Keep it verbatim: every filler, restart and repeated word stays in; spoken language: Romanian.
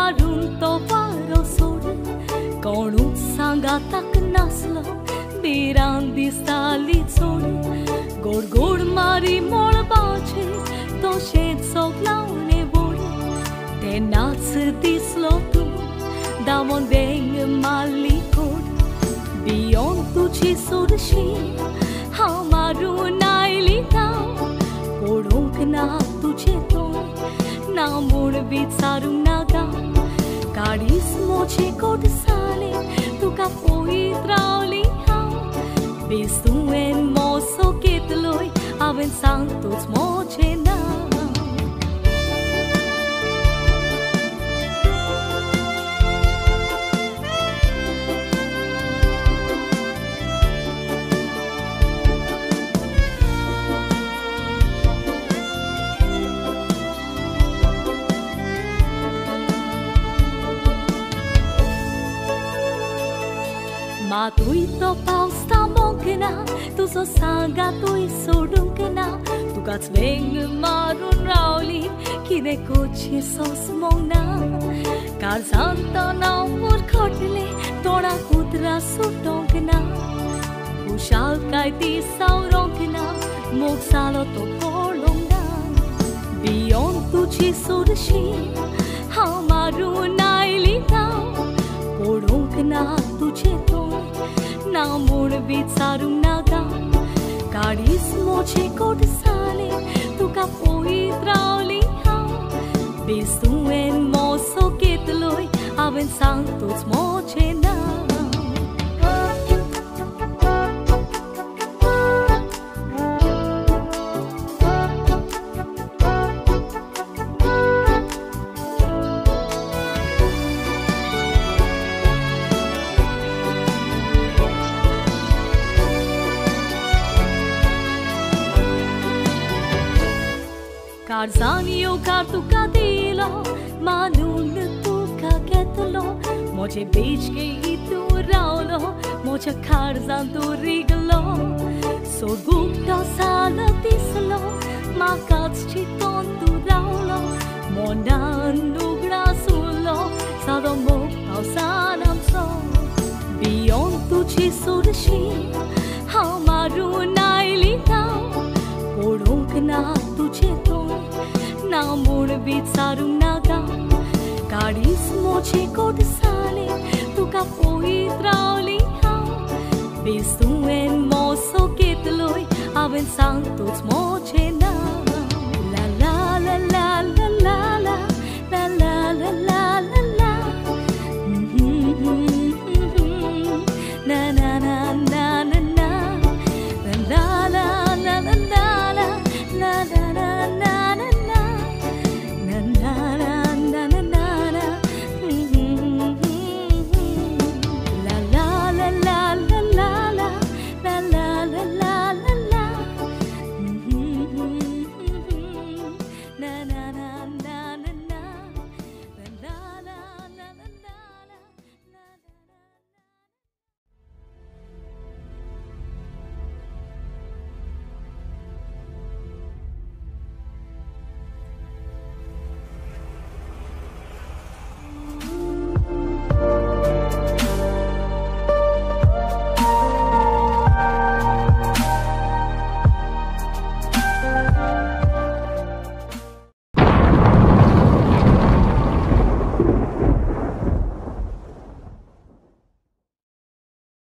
marun to paro sur Konu sanga tak naslo Birandi stali tsur Gor gor mari mor bache To shed so glaune bor Te nats dislo tu Damon veng mali kor Bion tu chi surshi Hamaru naili tau Porong na tuche to Namur vitsarum naga Kadis moche kod sale Tu ka poi trauli hau Bistu en moso ketloi Aven santos moche na Ma tui to pausta monkena Tu so sanga tui sodum kena Tu gats veng marun rauli Kine koche sos mongna Kar santa na mur khotle Toda kudra sutongna Ushal kai ti saurongna Mok salo to kolongna Beyond tu chi surshi Hamaru naili tau Porongna tuche to Namur vitsarum naga Kadis moche kod sale Tu ka poi trauli hau Bistu en moso ketloi Aven santos moche na Karzani o kartu kadilo Manun tu ka ketlo Moche beach ke itu raulo Moche karzan tu riglo So gupta sala tislo Makats chiton tu raulo Mona nugra sulo Sado mo pausanam so Beyond tu chi surshi Hamaru naili tau Porongna tuche to Namur vitsarum naga Kadis moche kod sale Tu ka poi trauli hau Bistu en moso ketloi Aven santos moche na